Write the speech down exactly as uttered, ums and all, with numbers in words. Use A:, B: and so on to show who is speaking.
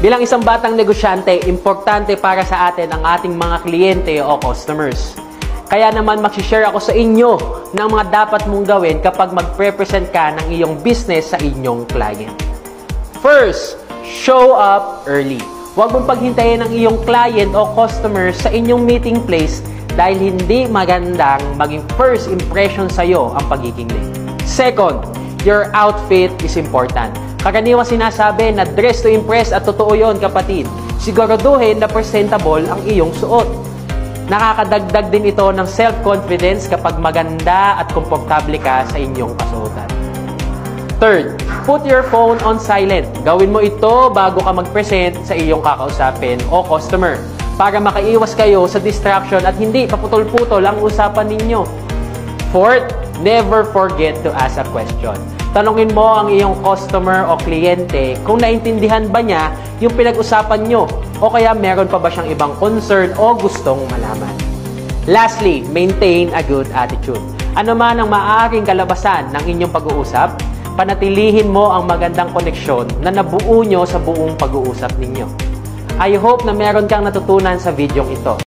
A: Bilang isang batang negosyante, importante para sa atin ang ating mga kliyente o customers. Kaya naman mag-share ako sa inyo ng mga dapat mong gawin kapag mag-represent ka ng iyong business sa inyong client. First, show up early. Huwag mong paghintayin ang iyong client o customer sa inyong meeting place dahil hindi magandang maging first impression sa iyo ang pagiging late. Second, your outfit is important. Karaniwang sinasabi na dress to impress at totoo yun, kapatid. Siguraduhin na presentable ang iyong suot. Nakakadagdag din ito ng self-confidence kapag maganda at komportable ka sa inyong kasuotan. Third, put your phone on silent. Gawin mo ito bago ka mag-present sa iyong kakausapin o customer para makaiwas kayo sa distraction at hindi paputol-putol ang usapan ninyo. Fourth, never forget to ask a question. Tanungin mo ang iyong customer o kliyente kung naintindihan ba niya yung pinag-usapan nyo o kaya meron pa ba siyang ibang concern o gustong malaman. Lastly, maintain a good attitude. Ano man ang maaaring kalabasan ng inyong pag-uusap, panatilihin mo ang magandang koneksyon na nabuo nyo sa buong pag-uusap ninyo. I hope na meron kang natutunan sa video ito.